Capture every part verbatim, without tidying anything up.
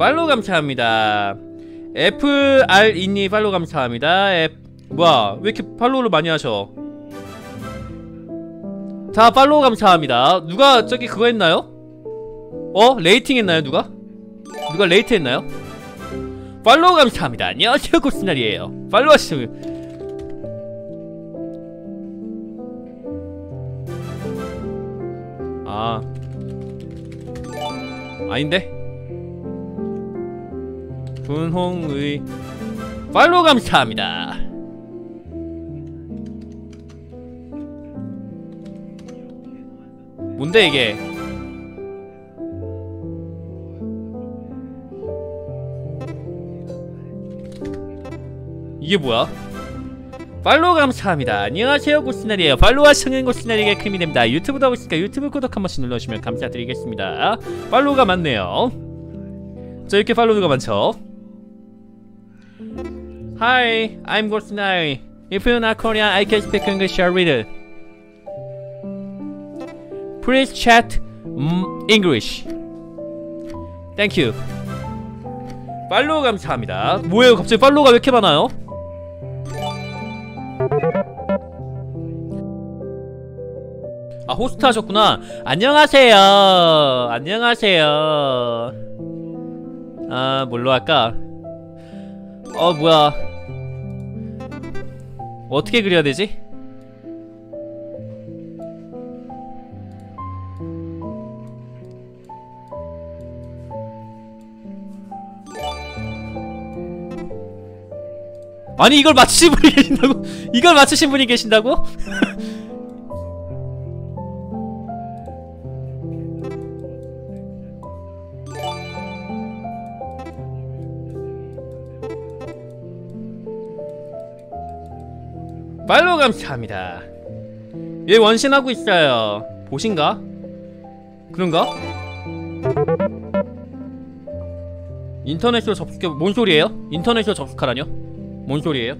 팔로우 감사합니다. 에프알이님 팔로우 감사합니다. 에... 뭐야 왜 이렇게 팔로우를 많이 하셔. 자 팔로우 감사합니다. 누가 저기 그거 했나요? 어? 레이팅 했나요 누가? 누가 레이트 했나요? 팔로우 감사합니다. 안녕하세요 고스날이에요. 팔로우 하시면 아 아닌데? 분홍의 팔로우 감사합니다. 뭔데 이게? 이게 뭐야? 팔로우 감사합니다. 안녕하세요 고스날이에요. 팔로우 하시는 고스날에게 큰 힘이 됩니다. 유튜브도 하고 있으니까 유튜브 구독 한 번씩 눌러주시면 감사드리겠습니다. 팔로우가 많네요. 자 이렇게 팔로우가 많죠. Hi, I'm 고스날. If you're not Korean, I can speak English or read it. Please chat um, English. Thank you. 팔로우 감사합니다. 뭐예요 갑자기 팔로우가 왜 이렇게 많아요? 아 호스트 하셨구나. 안녕하세요. 안녕하세요. 아 뭘로 할까? 어 뭐야 어떻게 그려야 되지? 아니 이걸 맞추신 분이 계신다고? 이걸 맞추신 분이 계신다고? 팔로우 감사합니다. 얘 원신하고 있어요. 보신가? 그런가? 인터넷으로 접속해. 뭔 소리예요? 인터넷으로 접속하라뇨? 뭔 소리예요?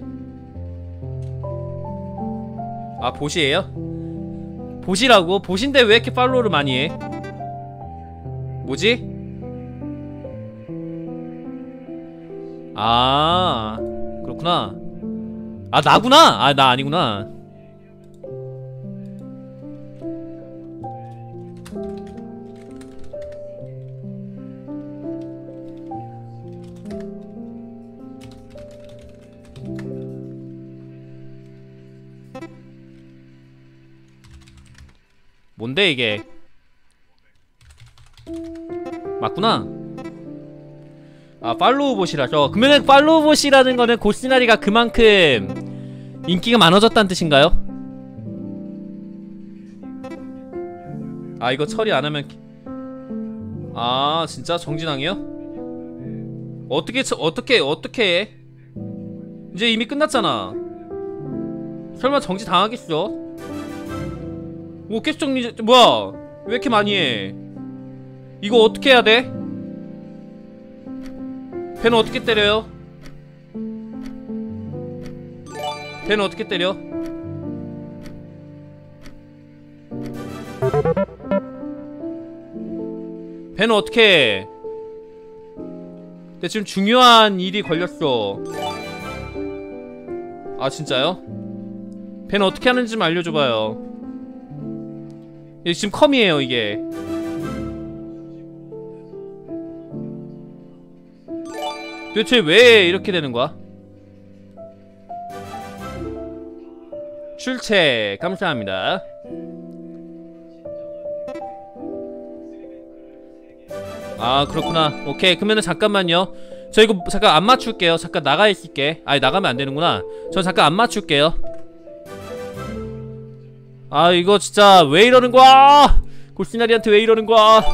아 보시예요? 보시라고? 보신데 왜 이렇게 팔로우를 많이 해? 뭐지? 아 그렇구나. 아 나구나? 아 나 아니구나. 뭔데 이게? 맞구나. 아 팔로우 봇이라서. 그러면은 팔로우 봇이라는 거는 고스나리가 그만큼 인기가 많아졌다는 뜻인가요? 아 이거 처리 안하면 아 진짜 정진왕이요? 어떻게 처, 어떻게 어떻게 해? 이제 이미 끝났잖아. 설마 정지 당하겠어? 뭐 계속 정리. 뭐야 왜 이렇게 많이 해? 이거 어떻게 해야 돼? 펜 어떻게 때려요? 펜 어떻게 때려? 펜 어떻게 해? 근데 지금 중요한 일이 걸렸어. 아 진짜요? 펜 어떻게 하는지 좀 알려줘봐요. 이게 지금 컴이에요 이게. 도대체 왜 이렇게 되는 거야? 출첵 감사합니다. 아 그렇구나. 오케이 그러면은 잠깐만요. 저 이거 잠깐 안 맞출게요. 잠깐 나가 있을게. 아니 나가면 안 되는구나. 저 잠깐 안 맞출게요. 아 이거 진짜 왜 이러는 거야? 골시나리한테 왜 이러는 거야?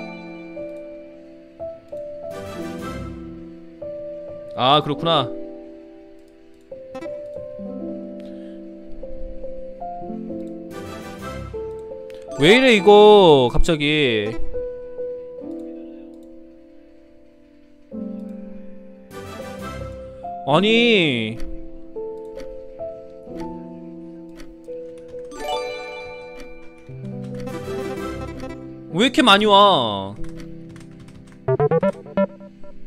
아 그렇구나. 왜 이래 이거 갑자기. 아니 왜 이렇게 많이 와?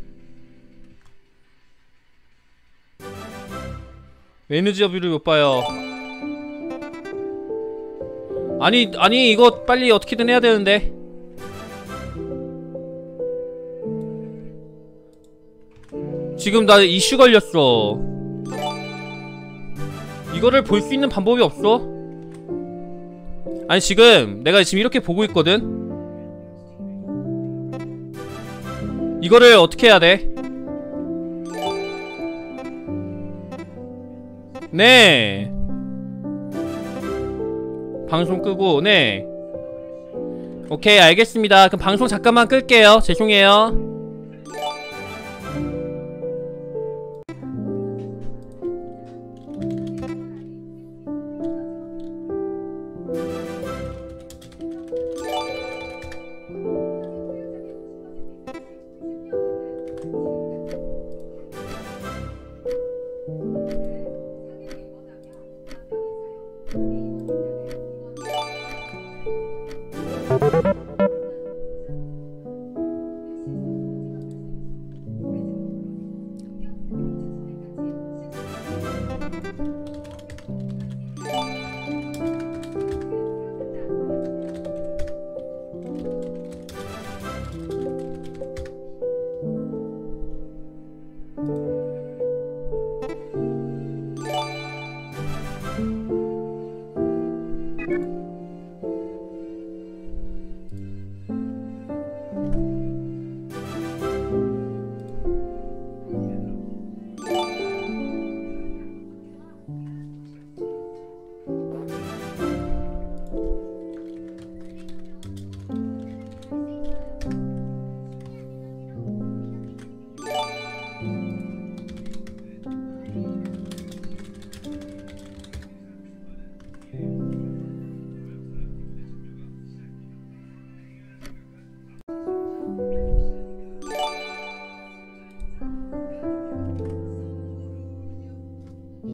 에너지 어뷰를 못 봐요. 아니 아니 이거 빨리 어떻게든 해야 되는데. 지금 나 이슈 걸렸어. 이거를 볼 수 있는 방법이 없어? 아니 지금 내가 지금 이렇게 보고 있거든? 이거를 어떻게 해야 돼? 네. 방송 끄고 네. 오케이 알겠습니다. 그럼 방송 잠깐만 끌게요. 죄송해요.